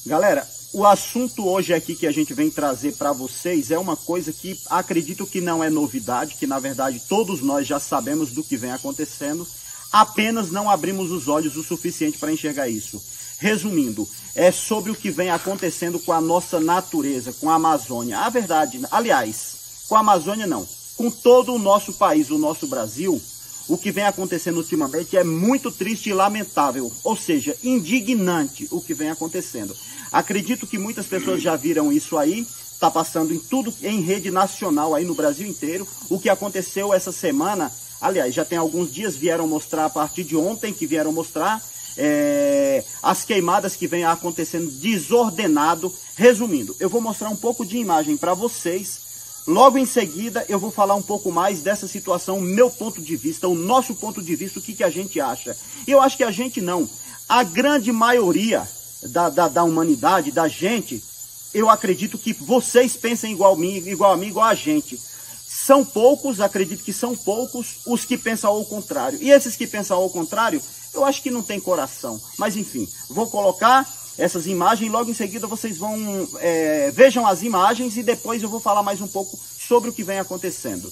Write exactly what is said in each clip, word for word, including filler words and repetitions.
Galera, o assunto hoje aqui que a gente vem trazer para vocês é uma coisa que acredito que não é novidade, que na verdade todos nós já sabemos do que vem acontecendo, apenas não abrimos os olhos o suficiente para enxergar isso. Resumindo, é sobre o que vem acontecendo com a nossa natureza, com a Amazônia. A verdade, aliás, com a Amazônia não, com todo o nosso país, o nosso Brasil, o que vem acontecendo ultimamente é muito triste e lamentável, ou seja, indignante o que vem acontecendo. Acredito que muitas pessoas já viram isso aí, está passando em tudo, em rede nacional aí no Brasil inteiro, o que aconteceu essa semana, aliás, já tem alguns dias, vieram mostrar a partir de ontem que vieram mostrar, É, as queimadas que vem acontecendo desordenado. Resumindo, eu vou mostrar um pouco de imagem para vocês. Logo em seguida eu vou falar um pouco mais dessa situação, meu ponto de vista, o nosso ponto de vista, o que, que a gente acha. Eu acho que a gente não, a grande maioria da, da, da humanidade, da gente, eu acredito que vocês pensem igual a mim, igual a mim, igual a gente. São poucos, acredito que são poucos os que pensam ao contrário. E esses que pensam ao contrário, eu acho que não tem coração. Mas enfim, vou colocar essas imagens, logo em seguida vocês vão, é, vejam as imagens e depois eu vou falar mais um pouco sobre o que vem acontecendo.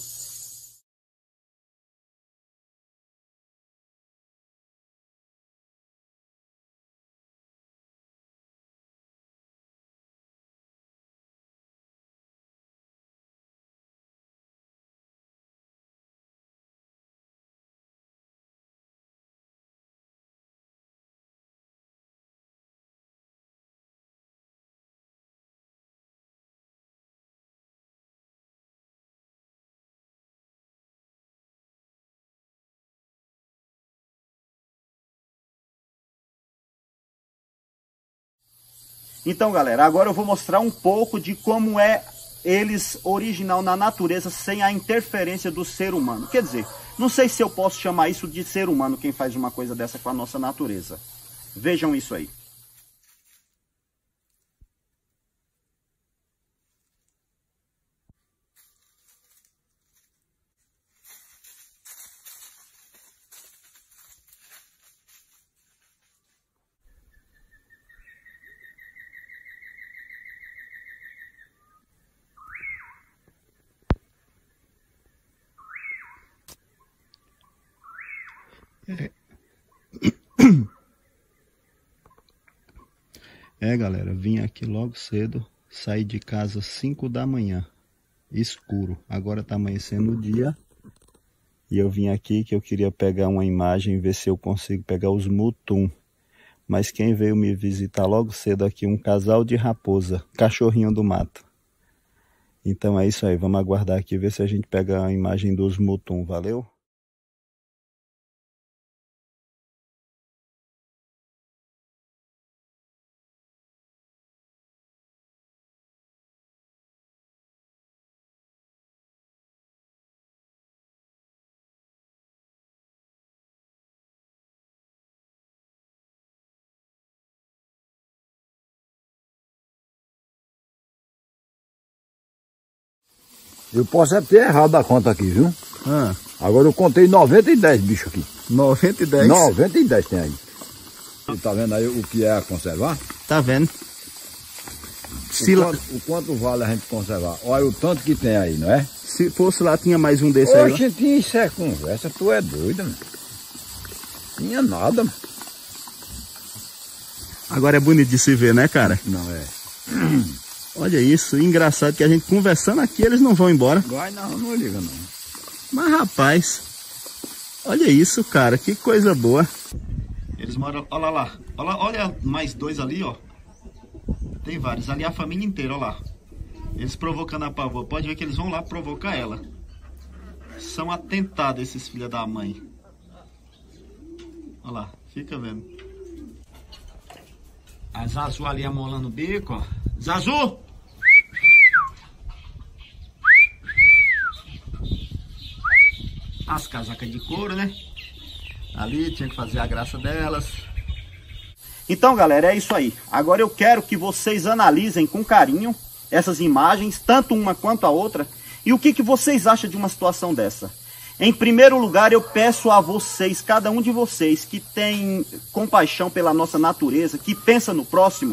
Então, galera, agora eu vou mostrar um pouco de como é eles original na natureza sem a interferência do ser humano. Quer dizer, não sei se eu posso chamar isso de ser humano quem faz uma coisa dessa com a nossa natureza. Vejam isso aí. É. É, galera, vim aqui logo cedo, saí de casa às cinco da manhã, escuro. Agora tá amanhecendo o dia e eu vim aqui que eu queria pegar uma imagem, ver se eu consigo pegar os mutum. Mas quem veio me visitar logo cedo aqui, um casal de raposa, cachorrinho do mato. Então é isso aí, vamos aguardar aqui, ver se a gente pega a imagem dos mutum, valeu? Eu posso ter errado a conta aqui, viu? Ah. Agora eu contei noventa e dez bichos aqui. noventa e dez? noventa e dez tem aí. Você tá vendo aí o que é a conservar? Tá vendo? O quanto, o quanto vale a gente conservar? Olha o tanto que tem aí, não é? Se fosse lá, tinha mais um desse aí. Oxe, tinha isso é conversa, tu é doida, mano. Tinha nada, mano. Agora é bonito de se ver, né, cara? Não é. Olha isso, engraçado que a gente conversando aqui, eles não vão embora. Vai não, não liga não. Mas rapaz, olha isso, cara, que coisa boa. Eles moram, olha lá, olha, olha mais dois ali, ó. Tem vários, ali a família inteira, olha lá. Eles provocando a pavor, pode ver que eles vão lá provocar ela. São atentados esses filhos da mãe. Olha lá, fica vendo. A Zazu ali amolando o bico, ó. Zazu! As casacas de couro, né? Ali tinha que fazer a graça delas. Então, galera, é isso aí. Agora eu quero que vocês analisem com carinho essas imagens, tanto uma quanto a outra, e o que, que vocês acham de uma situação dessa. Em primeiro lugar, eu peço a vocês, cada um de vocês que tem compaixão pela nossa natureza, que pensa no próximo,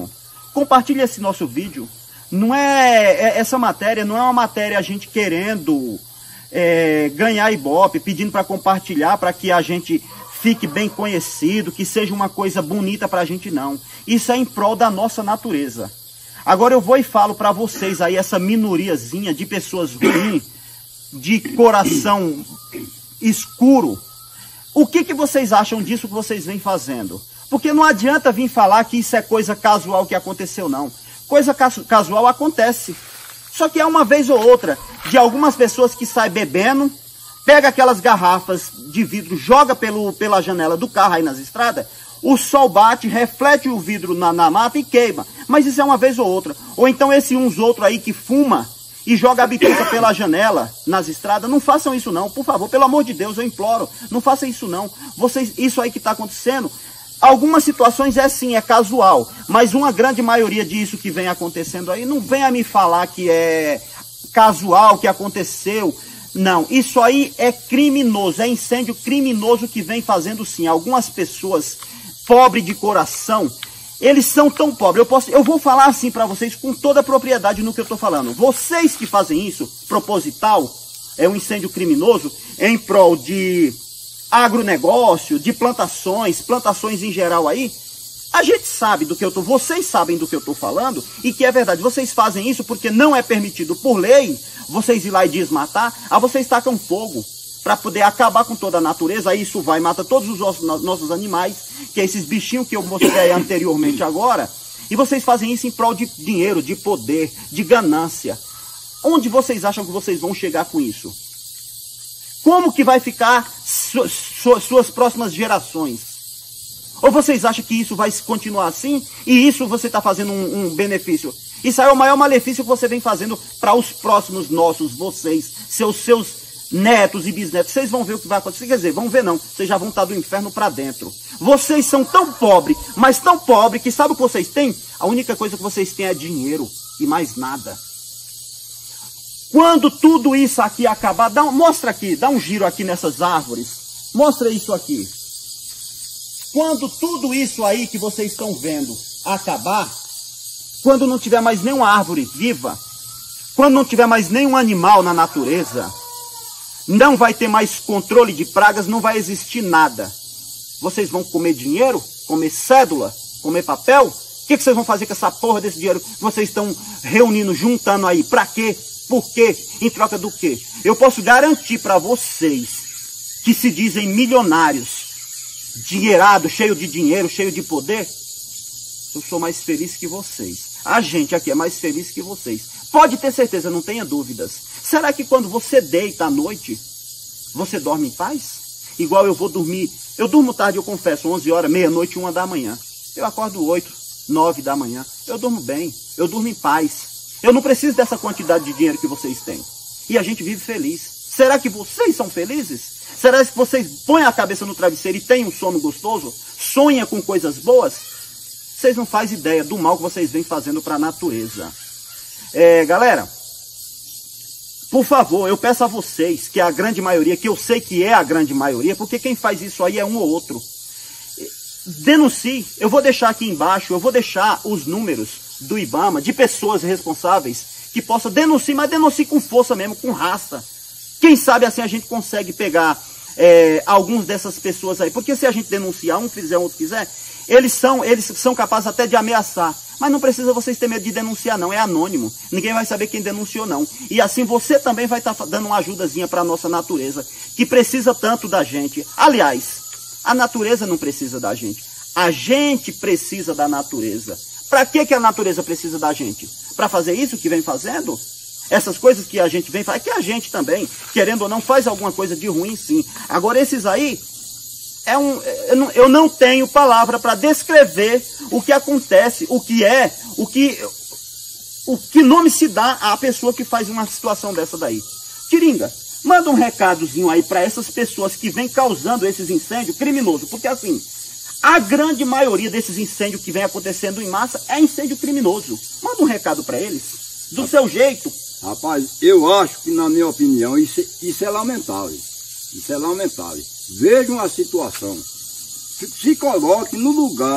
compartilhe esse nosso vídeo. Não é, é essa matéria não é uma matéria a gente querendo é, ganhar ibope, pedindo para compartilhar, para que a gente fique bem conhecido, que seja uma coisa bonita para a gente, não. Isso é em prol da nossa natureza. Agora eu vou e falo para vocês aí, essa minoriazinha de pessoas ruins, de coração escuro. O que, que vocês acham disso que vocês vêm fazendo? Porque não adianta vir falar que isso é coisa casual que aconteceu, não. Coisa casual acontece. Só que é uma vez ou outra de algumas pessoas que saem bebendo, pega aquelas garrafas de vidro, joga pelo, pela janela do carro aí nas estradas, o sol bate, reflete o vidro na, na mata e queima. Mas isso é uma vez ou outra. Ou então esse uns outros aí que fuma e joga a bituca pela janela nas estradas, não façam isso não, por favor, pelo amor de Deus, eu imploro, não façam isso não. Vocês, isso aí que está acontecendo, algumas situações é sim, é casual, mas uma grande maioria disso que vem acontecendo aí, não venha me falar que é casual, que aconteceu. Não, isso aí é criminoso, é incêndio criminoso que vem fazendo sim. Algumas pessoas pobres de coração, eles são tão pobres. Eu, posso, eu vou falar assim para vocês com toda a propriedade no que eu estou falando. Vocês que fazem isso, proposital, é um incêndio criminoso, em prol de agronegócio, de plantações, plantações em geral aí, a gente sabe do que eu estou, vocês sabem do que eu estou falando, e que é verdade, vocês fazem isso porque não é permitido por lei, vocês ir lá e desmatar, aí vocês tacam fogo para poder acabar com toda a natureza, aí isso vai, mata todos os nossos, nossos animais, que é esses bichinhos que eu mostrei anteriormente agora, e vocês fazem isso em prol de dinheiro, de poder, de ganância. Onde vocês acham que vocês vão chegar com isso? Como que vai ficar su, su, suas próximas gerações? Ou vocês acham que isso vai continuar assim? E isso você está fazendo um, um benefício? Isso aí é o maior malefício que você vem fazendo para os próximos nossos, vocês, seus, seus netos e bisnetos. Vocês vão ver o que vai acontecer. Quer dizer, vão ver não. Vocês já vão estar do inferno para dentro. Vocês são tão pobres, mas tão pobres, que sabe o que vocês têm? A única coisa que vocês têm é dinheiro e mais nada. Quando tudo isso aqui acabar, dá um, mostra aqui, dá um giro aqui nessas árvores. Mostra isso aqui. Quando tudo isso aí que vocês estão vendo acabar, quando não tiver mais nenhuma árvore viva, quando não tiver mais nenhum animal na natureza, não vai ter mais controle de pragas, não vai existir nada. Vocês vão comer dinheiro, comer cédula, comer papel? O que, que vocês vão fazer com essa porra desse dinheiro que vocês estão reunindo, juntando aí? Pra quê? Por quê? Em troca do quê? Eu posso garantir para vocês que se dizem milionários, dinheirados, cheio de dinheiro, cheio de poder, eu sou mais feliz que vocês. A gente aqui é mais feliz que vocês. Pode ter certeza, não tenha dúvidas. Será que quando você deita à noite, você dorme em paz? Igual eu vou dormir, eu durmo tarde, eu confesso, onze horas, meia-noite, uma da manhã. Eu acordo oito, nove da manhã. Eu durmo bem, eu durmo em paz. Eu não preciso dessa quantidade de dinheiro que vocês têm. E a gente vive feliz. Será que vocês são felizes? Será que vocês põem a cabeça no travesseiro e têm um sono gostoso? Sonham com coisas boas? Vocês não fazem ideia do mal que vocês vêm fazendo para a natureza. É, galera, por favor, eu peço a vocês, que é a grande maioria, que eu sei que é a grande maioria, porque quem faz isso aí é um ou outro. Denuncie. Eu vou deixar aqui embaixo, eu vou deixar os números do IBAMA, de pessoas responsáveis, que possam denunciar, mas denuncie com força mesmo, com raça. Quem sabe assim a gente consegue pegar é, alguns dessas pessoas aí. Porque se a gente denunciar, um fizer, outro fizer, eles são, eles são capazes até de ameaçar. Mas não precisa vocês ter medo de denunciar não, é anônimo. Ninguém vai saber quem denunciou não. E assim você também vai estar dando uma ajudazinha para a nossa natureza, que precisa tanto da gente. Aliás, a natureza não precisa da gente. A gente precisa da natureza. Para que, que a natureza precisa da gente? Para fazer isso que vem fazendo? Essas coisas que a gente vem fazendo, que a gente também, querendo ou não, faz alguma coisa de ruim sim. Agora esses aí, é um, eu, não, eu não tenho palavra para descrever o que acontece, o que é, o que, o que nome se dá à pessoa que faz uma situação dessa daí. Tiringa, manda um recadozinho aí para essas pessoas que vêm causando esses incêndios criminosos, porque assim, a grande maioria desses incêndios que vem acontecendo em massa é incêndio criminoso. Manda um recado para eles, do seu jeito. Rapaz, eu acho que, na minha opinião, isso, isso é lamentável. Isso é lamentável. Veja uma situação. Se coloque no lugar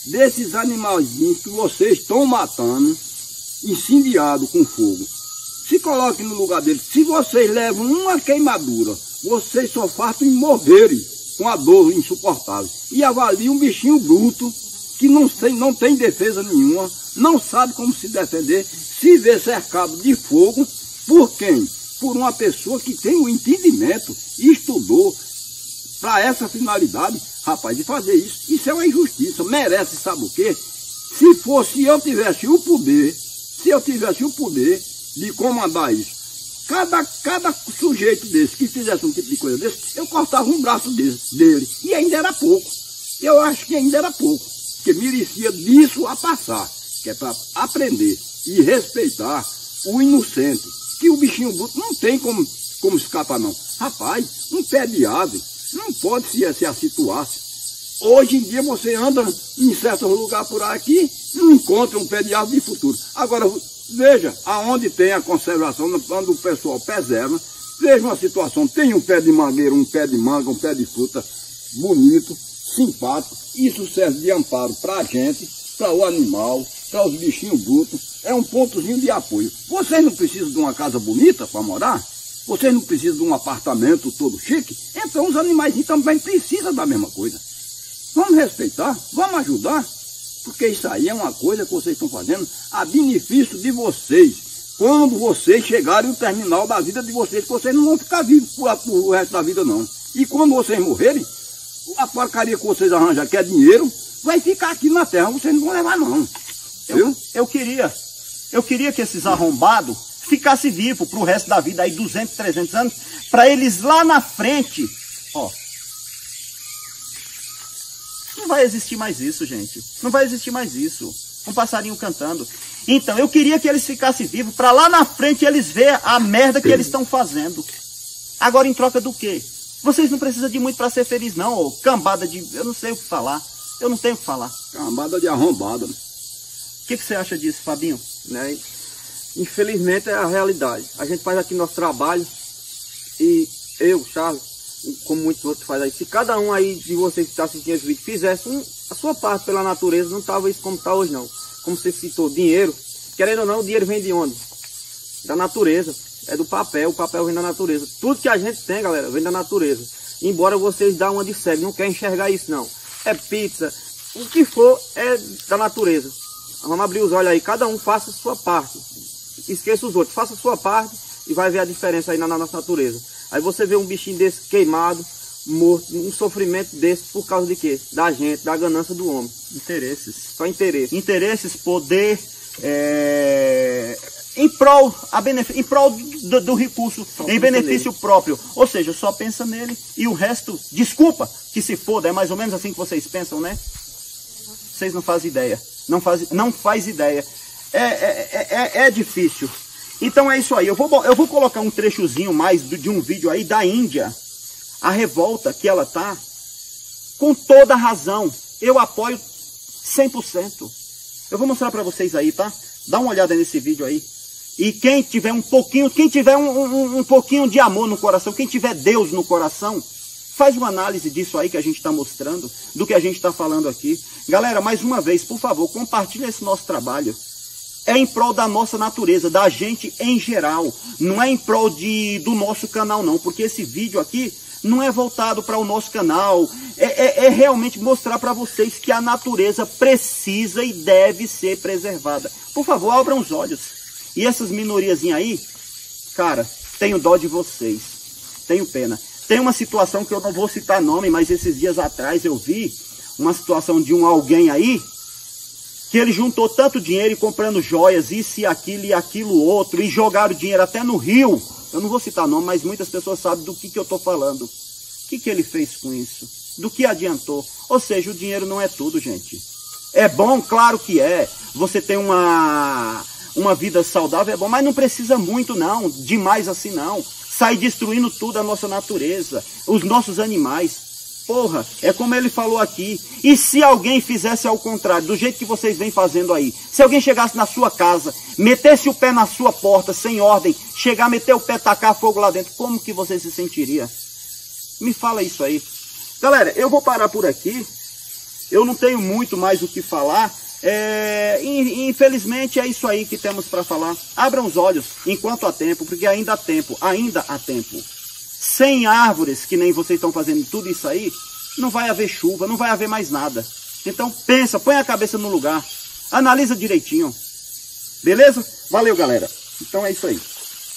desses animaizinhos que vocês estão matando, incendiado com fogo. Se coloque no lugar deles. Se vocês levam uma queimadura, vocês só fartam em morrerem com a dor insuportável. E avalie um bichinho bruto, que não tem, não tem defesa nenhuma, não sabe como se defender, se vê cercado de fogo. Por quem? Por uma pessoa que tem o entendimento e estudou para essa finalidade. Rapaz, de fazer isso, isso é uma injustiça. Merece, sabe o quê? Se fosse eu tivesse o poder, se eu tivesse o poder de comandar isso, cada, cada sujeito desse que fizesse um tipo de coisa desse, eu cortava um braço desse, dele. E ainda era pouco. Eu acho que ainda era pouco. Porque merecia disso a passar. Que é para aprender e respeitar o inocente. Que o bichinho bruto não tem como, como escapar, não. Rapaz, um pé de ave não pode se, se assituar-se. Hoje em dia você anda em certos lugares por aqui, não encontra um pé de ave de futuro. Agora, veja, aonde tem a conservação, quando o pessoal preserva, veja uma situação, tem um pé de mangueira, um pé de manga, um pé de fruta bonito, simpático. Isso serve de amparo para a gente, para o animal, para os bichinhos brutos. É um pontozinho de apoio. Vocês não precisam de uma casa bonita para morar? Vocês não precisam de um apartamento todo chique? Então os animais também precisam da mesma coisa. Vamos respeitar, vamos ajudar, porque isso aí é uma coisa que vocês estão fazendo a benefício de vocês. Quando vocês chegarem no terminal da vida de vocês, vocês não vão ficar vivos por, por o resto da vida, não. E quando vocês morrerem, a porcaria que vocês arranjam, que é dinheiro, vai ficar aqui na terra, vocês não vão levar, não. Eu, eu queria, eu queria que esses arrombados ficassem vivos pro resto da vida, aí duzentos, trezentos anos, para eles lá na frente, ó. Não vai existir mais isso, gente. Não vai existir mais isso. Um passarinho cantando. Então, eu queria que eles ficassem vivos para lá na frente eles verem a merda que eles estão fazendo. Agora, em troca do quê? Vocês não precisam de muito para ser feliz, não. Ô, cambada de... Eu não sei o que falar. Eu não tenho o que falar. Cambada de arrombada. O que, que você acha disso, Fabinho? Né? Infelizmente é a realidade. A gente faz aqui nosso trabalho e eu, Charles, como muitos outros fazem aí, se cada um aí de vocês que está assistindo esse vídeo fizesse um, a sua parte pela natureza, não estava isso como está hoje, não. Como você citou, dinheiro, querendo ou não, o dinheiro vem de onde? Da natureza, é do papel, o papel vem da natureza. Tudo que a gente tem, galera, vem da natureza. Embora vocês dão uma de cego, não querem enxergar isso, não. É pizza, o que for é da natureza. Vamos abrir os olhos aí, cada um faça a sua parte. Esqueça os outros, faça a sua parte e vai ver a diferença aí na, na nossa natureza. Aí você vê um bichinho desse queimado, morto, um sofrimento desse por causa de quê? Da gente, da ganância do homem. Interesses. Só interesse. Interesses, poder, é... em prol, a benef... em prol do, do recurso, só em benefício nele. Próprio. Ou seja, só pensa nele e o resto, desculpa que se foda, é mais ou menos assim que vocês pensam, né? Vocês não fazem ideia. Não faz, não faz ideia. É, é, é, é difícil. Então é isso aí, eu vou, eu vou colocar um trechozinho mais de um vídeo aí da Índia, a revolta que ela tá, com toda razão, eu apoio cem por cento. Eu vou mostrar para vocês aí, tá? Dá uma olhada nesse vídeo aí. E quem tiver um pouquinho, quem tiver um, um, um pouquinho de amor no coração, quem tiver Deus no coração, faz uma análise disso aí que a gente está mostrando, do que a gente está falando aqui. Galera, mais uma vez, por favor, compartilhe esse nosso trabalho. É em prol da nossa natureza, da gente em geral. Não é em prol de, do nosso canal, não. Porque esse vídeo aqui não é voltado para o nosso canal. É, é, é realmente mostrar para vocês que a natureza precisa e deve ser preservada. Por favor, abram os olhos. E essas minoriazinhas aí, cara, tenho dó de vocês. Tenho pena. Tem uma situação que eu não vou citar nome, mas esses dias atrás eu vi uma situação de um alguém aí, que ele juntou tanto dinheiro e comprando joias, isso e aquilo e aquilo outro, e jogaram dinheiro até no rio. Eu não vou citar nome, mas muitas pessoas sabem do que, que eu estou falando. O que, que ele fez com isso? Do que adiantou? Ou seja, o dinheiro não é tudo, gente. É bom, claro que é. Você tem uma, uma vida saudável, é bom, mas não precisa muito não, demais assim não. Sai destruindo tudo a nossa natureza, os nossos animais. Porra, é como ele falou aqui. E se alguém fizesse ao contrário, do jeito que vocês vêm fazendo aí? Se alguém chegasse na sua casa, metesse o pé na sua porta, sem ordem, chegar, meter o pé, tacar fogo lá dentro, como que você se sentiria? Me fala isso aí. Galera, eu vou parar por aqui. eu não tenho muito mais o que falar. É, infelizmente é isso aí que temos para falar. Abram os olhos enquanto há tempo, porque ainda há tempo, ainda há tempo. Sem árvores, que nem vocês estão fazendo tudo isso aí, não vai haver chuva, não vai haver mais nada. Então pensa, põe a cabeça no lugar, analisa direitinho. Beleza? Valeu, galera. Então é isso aí.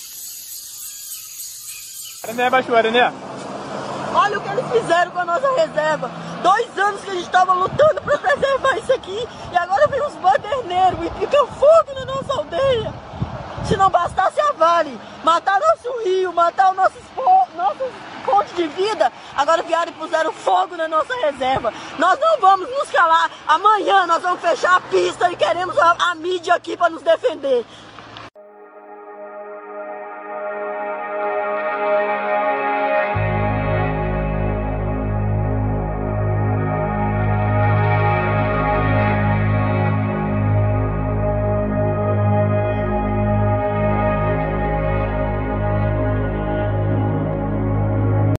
Olha o que eles fizeram com a nossa reserva. Dois anos que a gente estava lutando para preservar isso aqui. E agora vem os baderneiros e ficam fogo na nossa aldeia. Se não bastasse a Vale matar nosso rio, matar os nossos, nossos fontes de vida, agora vieram e puseram fogo na nossa reserva. Nós não vamos nos calar. Amanhã nós vamos fechar a pista e queremos a, a mídia aqui para nos defender.